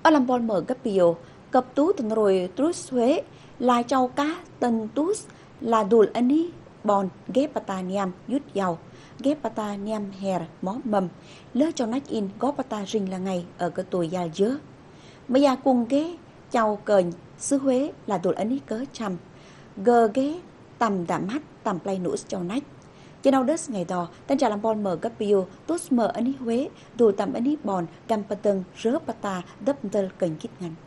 ở làm bol mở cấp biểu cập tú tận rồi trút Huế là châu cá tần tút là đùl anh đi bòn ghép bata niam yút giàu ghép bata niam her mó mầm lỡ cho nách in góp bata rình là ngày ở cái tuổi già dứa bây giờ cùng ghé châu cờn xứ Huế là đùl anh đi cớ chăm gờ ghé tầm đạm mắt tầm play nút cho nách trên đâu đất ngày đó tên trà làm bol mở cấp biểu tốt mở anh đi Huế đùl tầm anh đi bòn cam pateng rớ bata đắp tơ cờn kít ngăn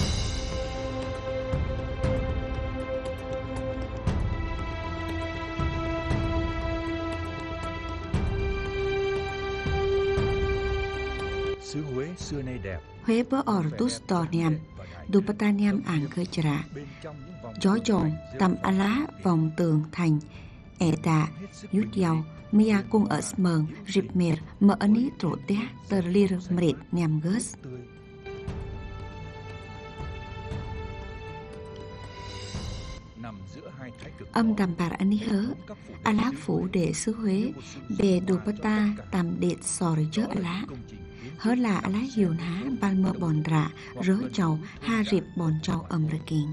xứ Huế xưa nay đẹp. Huế bơ ở tus tò niam, du pata niam ảng cơ chả, gió tròn tầm á lá vòng tường thành, đà, yút dầu, mia cung ở smern, rịp mệt, mở ấn ý trổ té, tờ lir mệt niam gớs. Âm tầm bà anh ý hớ, á lá phủ để xứ Huế, bề du pata tầm đệt sò rồi chớ á lá. Hớ là lá hiều ná ban mơ bòn rạ rớ chầu ha rịp bòn chầu ẩm rực kiện.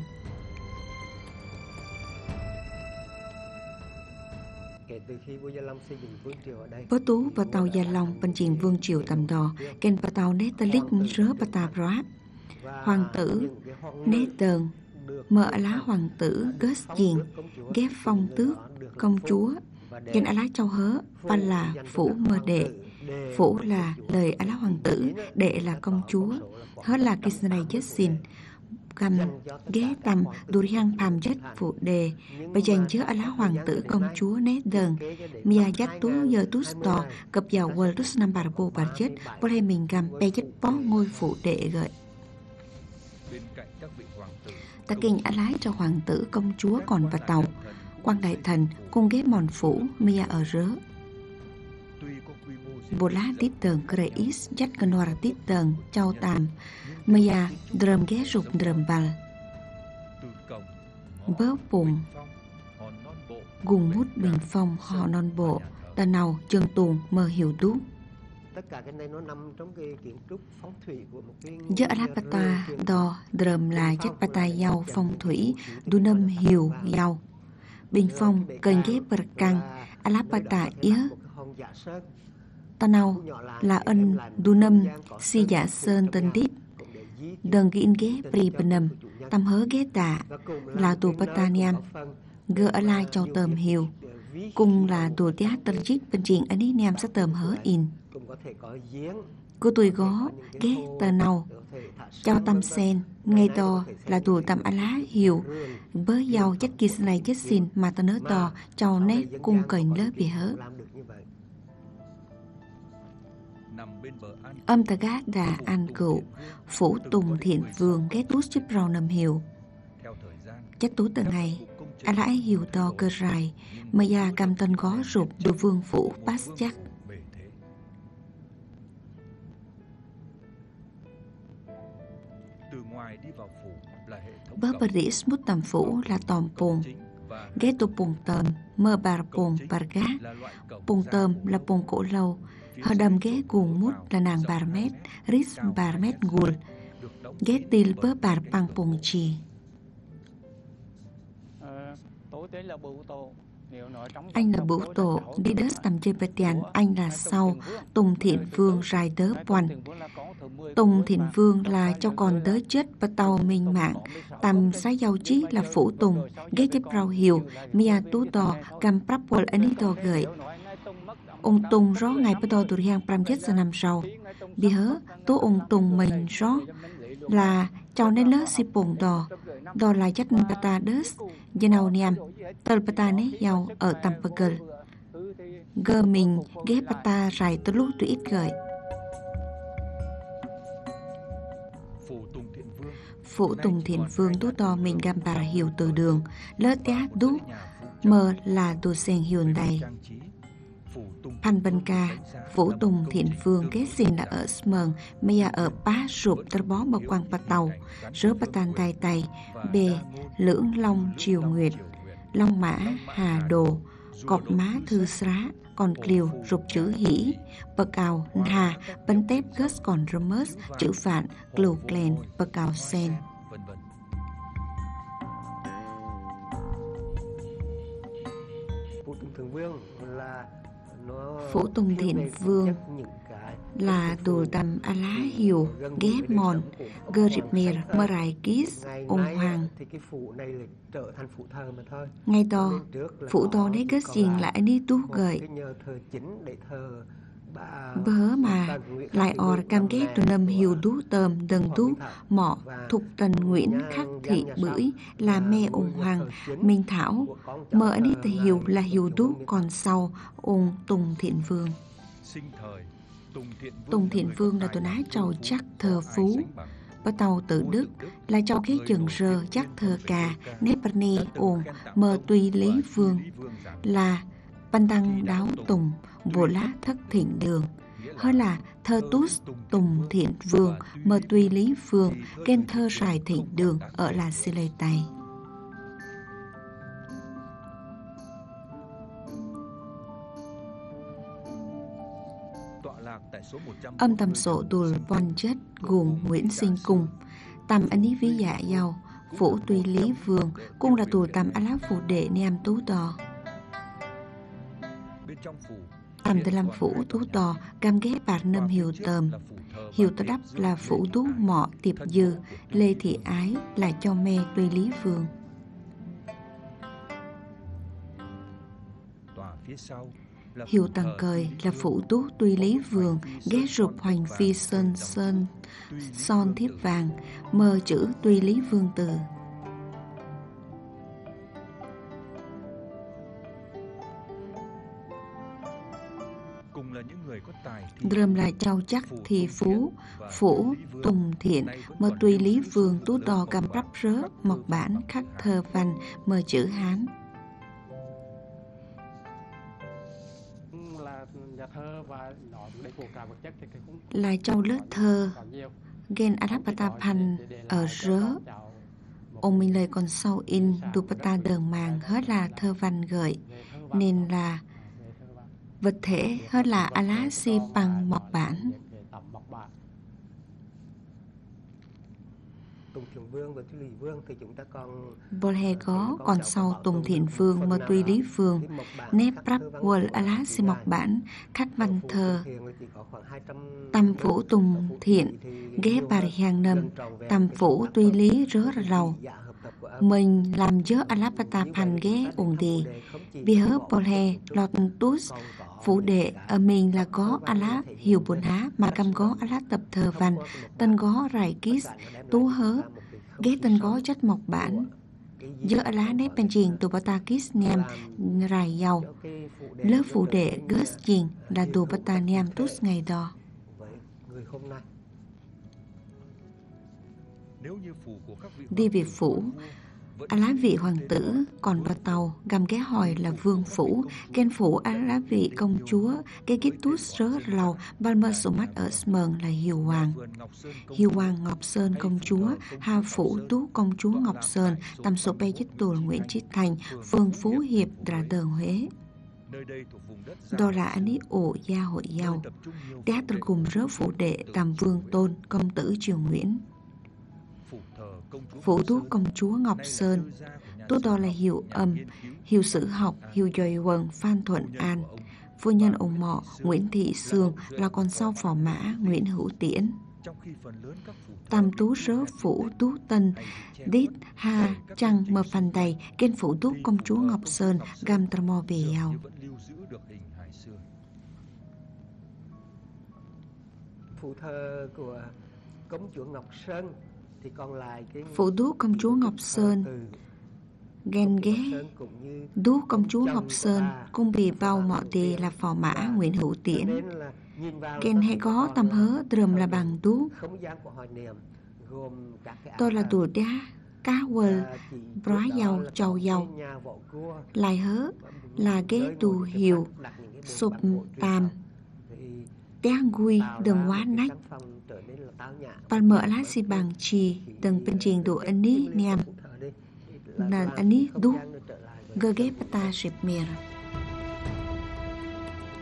Bố Tú và tàu Gia Long bên trình vương triều tầm đò kênh bà tàu nét tà lích rớ bà tà bó. Hoàng tử nét tờn mở lá hoàng tử gớt diền ghép phong tước công chúa kênh lá châu hớ ban là phủ mơ đệ. Phủ là lời á lá hoàng tử, đệ là công chúa. Hết là Kisnay Jessin cầm ghé tầm Durian Pam Jet phụ đề và dành chứa á lá hoàng tử công chúa nét đờn Mia Dắt Tú Giờ Tú Stò cập vào World Tus Number Bộ Bà Chết Bố Lê Mình cầm Bê Chết Bó ngôi phụ đệ gợi ta kinh á lái cho hoàng tử công chúa còn và tàu quan đại thần cung ghé mòn phủ Mia ở rớ Bồ lá tít tờn Kreis dắt cân hoa tít tờn châu tàm Mia drầm ghé rụt drầm bal bớ bùng gùng mút bình phong họ non bộ tà nào trường tùng mờ hiểu tú tất cả cái này nó nằm trong cái kiến trúc phong thủy của một cái giữa Alapata đò drầm là chất pata giàu phong thủy đu nâm hiểu giàu bình phong cần ghé bờ căng Alapata yớ ta nào là ân đu nâm si giả sơn tân đít đừng ghi in ghé pri benam tâm hớ ghé tạ là tù pataniam gỡ ở lại cho tầm hiểu cùng là tù tiát tân trích bên chuyện anh ấy nam sẽ tầm hớ in cô tuổi gó ghé tờ nào cho tâm sen ngay to là tù tâm á lá hiểu với giàu chất kia này chất xin mà ta nớ to cho nét cung cành lớp bị hớ âm ta gác đà an cựu phủ tùng thiện vương ghét tút chip rau nầm hiểu chất tú từng ngày á lãi hiểu to cơ rài mà già cầm tân gó rụp đồ vương phủ pass chắc bớ bà rỉ smút tầm phủ là tòm pùng ghé tù pùng tờm mơ bà pùng bà gá pùng tờm là pùng cổ lâu họ đầm ghé cuồng mút là nàng bà mét rít bà mét gùl ghé tìl bớ bà bằng pùng trì anh là bửu tổ đi đất tầm chơi bê tiền anh là sau Tùng Thiện Vương rài đớ quan Tùng Thiện Vương là cho còn đớ chết và tàu minh mạng tầm xá giàu chí là phủ Tùng ghé chấp rau hiểu Mia tú tò cầm prap quần anh ấy tò gợi ông Tùng rõ ngày bắt đầu tụi hàng pram chết ra năm sau bị hớ tố ông Tùng mình rõ là cho nên lớp si bùng đò là chất pata đớt dân nào niam tờ pata nế giàu ở tầm bagel gơ mình ghé pata rải từ lúc tụi ít gợi phụ Tùng Thiện Vương tú to mình gam bà hiểu từ đường lớp té đúc mờ là tù sen hiểu đầy Phan Bân Ca, Vũ Tùng Thiện Vương kết xin là ở Smern, bây giờ ở Bá Rụp tơ bó bọc quang bà tàu, rớ bà tàn tay tay, bề, lưỡng long triều nguyệt, long mã, hà đồ, cọp má thư xá, còn Cliu rục chữ hỉ, bờ cào Hà, bánh tép Gus còn Remus, chữ phạn Cliu Glen, bờ cào Sen. Phủ Tùng Thiện Vương là tù tầm a lá hiều, ghé mòn, gơ rịp mìr, mơ rài kýs, ông hoàng. Ngay đó, phủ to nấy kết riêng lại đi tú gợi. Bớ mà lại ọt cam ghét tù nâm hiều tú tờm, đần tú, mọ, thục tần Nguyễn khắc thị bưởi là mẹ ông hoàng, Minh Thảo, mơ anh đi hiều là hiều tú còn sau ông Tùng Thiện Vương. Tùng Thiện Vương là tuần á trầu chắc thờ phú. Bắt tàu tự Đức là trầu khế chừng rơ chắc thờ cà nếp ni ồn mờ tùy lý vương là ban tăng đáo tùng bộ lá thất thiện đường. Hơn là thơ tút Tùng Thiện Vương mờ tùy lý vương kênh thơ sài thiện đường ở là Xê Lê Tây. Âm tầm sổ tùl von chất gồm Nguyễn Sinh Cung, tầm anh ý ví dạ giàu, phủ tùy lý vương, cung là tù tầm á lá phủ đệ niam tú tò. Tầm từ làm phủ tú tò, cam ghé bạc nâm hiều tờm. Hiều tờ đắp là phủ tú mọ tiệp dư, Lê Thị Ái là cho mê tùy lý vương. Hiệu tầng cời là phủ tú tùy lý vương, ghé rụp hoành phi sơn sơn son thiếp vàng, mơ chữ tùy lý vương từ. Drâm là châu chắc thì phú, phủ Tùng Thiện, mơ tùy lý vương tú đò cầm rắp rớ, mộc bản khắc thơ văn, mơ chữ Hán. Là châu lớp thơ gen Adapatapan ở rớ ông mình lời còn sau in Dupata đờn màng hết là thơ văn gợi nên là vật thể hết là Alasi bằng mộc bản. Tùng Thiện Vương và Tùy Lý Vương thì chúng ta Bolhe có còn sau Tùng Thiện Vương mơ Tùy Lý Vương nếp rắp quần Alasi mộc bản khắc văn thơ. Tâm phủ Tùng Thiện ghé bà hàng nâm, tâm phủ Tùy Lý rớ rầu. Mình làm chớ Alapata pan ghé ủng đi. Vì hớ Bolhe lọt tút phủ đệ ở mình là có Alá hiểu buồn há mà cầm có Alá tập thờ văn tân có rải kýs tú hớ ghé tân có chất mộc bản dơ Alá nếp bên triền tù bà ta kýs niam rải dầu lớp phủ đệ gớt triền là tù bà ta niam tút ngày đó. Đi về phủ Á lá vị hoàng tử còn vào tàu gầm ghé hỏi là vương phủ khen phủ Á lá vị công chúa cái kít tút rớ lầu ban mơ sổ mắt ở Smern là Hiều Hoàng Ngọc Sơn công chúa Hà phủ tú công chúa Ngọc Sơn tầm sổ bay chích tù Nguyễn Trích Thành phường Phú Hiệp Đà Đờn Huế. Đó là anh ấy ổ gia hội giàu đá tân cùng rớ phủ đệ tầm vương tôn công tử Triều Nguyễn. Phủ tú công chúa Ngọc Sơn, tú đó là hiệu âm, hiệu sử học, hiệu dòi quần Phan Thuận An. Phu nhân ông Mọ Nguyễn Thị Sương là con sau phò mã Nguyễn Hữu Tiễn. Tam tú rớ phủ tú tân, đít ha trăng mờ phần đầy, kênh phủ tú công chúa Ngọc Sơn gam trà mò bề giàu. Phụ thơ của công chúa Ngọc Sơn thì còn lại cái phủ tú công chúa Ngọc Sơn ghen ghé đú công chúa Ngọc Sơn cung bì bao mọ tì là phò mã Nguyễn Hữu Tiễn ghen hay có tâm hớ trầm là bằng đú tôi là tù đá cá quơ bó dầu trầu dầu lại hớ là ghé tù hiệu sụp tam đen gui đừng quá nách ban mở lá xì bằng trì đừng bên triền đồ anh ní niam là anh ní đúc gơ ghép ta sịp mìa.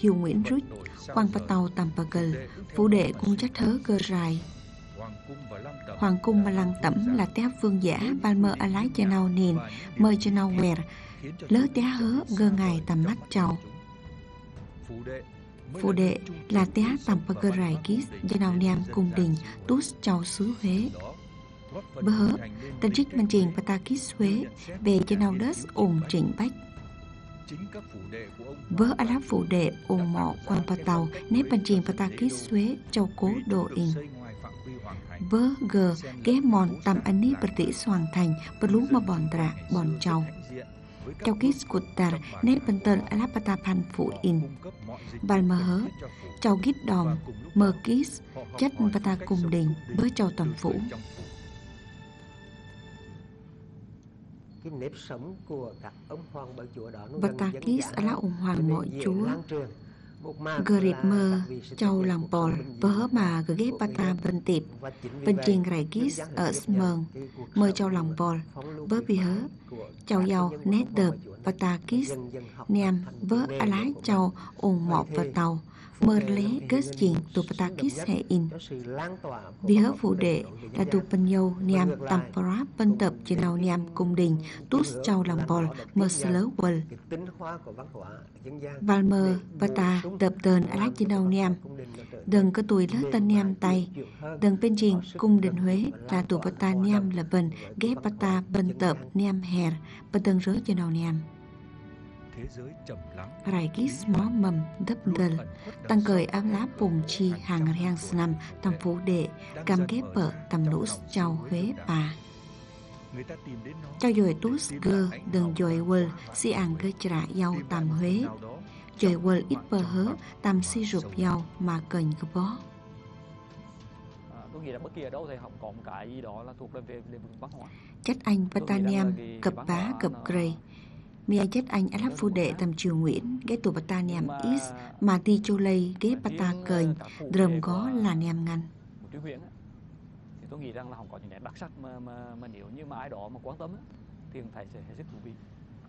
Hiếu Nguyễn Rút, quan bà tàu tầm bà gờ, phủ đệ cung chất hớ cơ rài. Hoàng cung và lăng tẩm là té vương giả ban mơ a lái cho nào nền, mơ cho nào quẹt, lỡ té hớ gơ ngài tầm mắt chầu. Phủ đệ là té tầm bà gờ rài kýt cho nào niam cung đình tút chầu xứ Huế. Bơ hớ, tân trích văn trình bà ta kýt Huế về cho nào đất ủng trịnh bách. Vỡ a lá phủ đệ ủng mọ quan bà tàu nếp văn trình bà ta kýt Huế châu cố độ in. Vỡ gờ ghé mòn tầm anh ní bật tỷ soàng thành bật lú mà bòn trạ bòn châu. Châu kýt cụt tà nếp bần tần a lá bà ta phan phụ in. Bàn mơ hớ, châu gít đòm, mơ kýt, chất bà ta cùng đình với châu tầm phủ. Cái nếp sống của các ông hoàng bà chúa đó Bà ta kýt a lá ông hoàng mọi chúa. Gờ rịp mơ, châu lòng bò, vỡ mà gờ ghép bà ta bên tiệp, bên trình rải kýt ở Smern, mơ châu lòng bò, vỡ bì hớ, châu giàu nét đợp, bà ta kýt, nèm vỡ a lái châu ủng mọ và tàu, mơ lé kết chuyện tụ bà ta kýt hệ in. Vì hớ phụ đệ là tụ bên dâu nèm tầm bà bên tập trên nào nèm cung đình, tút châu lòng bò, mơ sơ lớ quần. Và mơ bà ta tập tờn a lái trên nào nèm, đừng có tuổi lớn tân nèm tay, đừng bên trình cung đình Huế là tụ bà ta nèm là bần, ghép bà ta bên tập nèm hèr, bà tầng rớ trên nào nèm. Rải kýt mó mầm đấp đần, tăng cởi áp lá bùng chi hàng hang năm tầm phủ đệ, cầm ghép bờ tầm lũ châu Huế bà. Cho dồi tút gơ đừng dồi quơ si ăn cơ trả dâu tầm Huế, dồi quơ ít bờ hớ tầm si rụp dâu mà cần cơ bó. Tôi nghĩ là bất kỳ ở đâu thì họ có một cái gì đó là thuộc về lĩnh vực văn hóa. Chất anh Pataniam cập bá cập grey. Mia chất anh á lắp phu đệ tầm Triều Nguyễn, ghé tù bà ta niam is, mà ti chô lây ghé bà ta cờnh, drầm gó là niam ngăn. Thì tôi nghĩ rằng là họ có những nét đặc sắc mà nếu như mà ai đó mà quan tâm thì phải sẽ rất thú vị.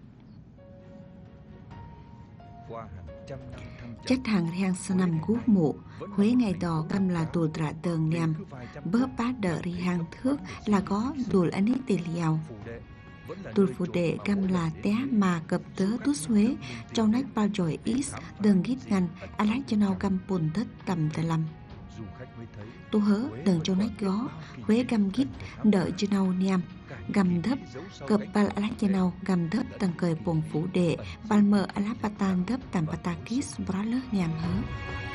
Chất hàng hang sa nằm gút mụ, Huế ngày đò căm là tù trả tờn niam, bớt bát đỡ ri hàng thước là có đùl anh ấy tì liào. Tù phụ đệ căm là té mà cập tớ tút Huế, trong nách bao trồi ít, đừng gít ngăn, á lách cho nào căm bùn thất tầm tờ lâm. Tu hớ đừng cho nách gó, Huế căm gít, đợi cho nào niam, gầm thấp, cập bal á lách cho nào gầm thấp tầng cởi bồn phụ đệ, ban mờ á lách bà tan thấp tầm bà ta kít bó lớp niam hớ.